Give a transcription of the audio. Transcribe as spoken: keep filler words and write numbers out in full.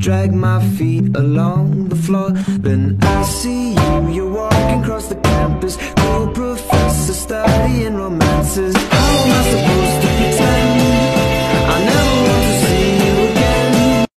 drag my feet along the floor. Then I see you, you're walking across the campus, cool professor studying romances.